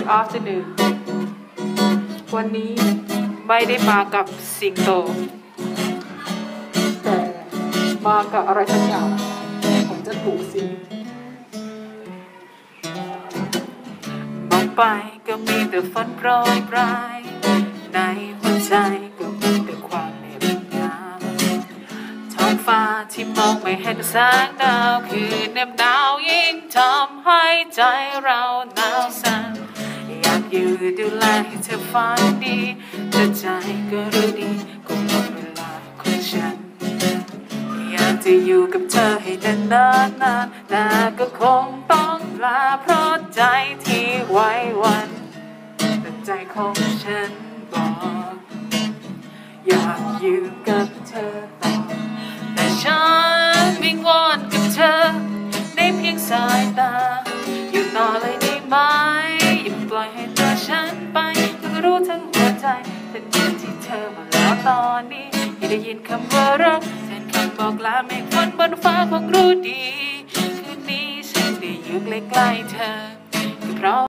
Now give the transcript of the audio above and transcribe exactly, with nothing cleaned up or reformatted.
Good afternoon วันนี้ไม่ได้มากับสิงโตแต่มากับอะไรสักอย่างผมจะถูกสิมองไปก็มีแต่ฝันโปรยปลายในหัวใจก็มีแต่ความเหน็บหนาวท้องฟ้าที่มองไม่เห็นแสงดาวคือเหน็บหนาวยิ่งทำให้ใจเราหนาวสั่นอยากอยู่ดูแลให้เธอฝันดีแต่ใจก็รู้ดีคงหมดเวลาของฉันอยากจะอยู่กับเธอให้นานนานแต่ก็คงต้องลาเพราะใจที่ไว้วันแต่ใจของฉันบอกอยากอยู่กับเธอต่อแต่ฉันวิงวอนกับเธอได้เพียงสายตาอยู่ต่อเลยได้ไหมอย่าปล่อยให้ตัวฉันไปเธอก็รู้ทั้งหัวใจทันทีที่เธอมาแล้วตอนนี้อย่าได้ยินคำว่ารักแทนคำบอกลาเมฆฝนบนฟ้าคงรู้ดีคืนนี้ฉันได้อยู่ใกล้ๆเธอก็เพราะ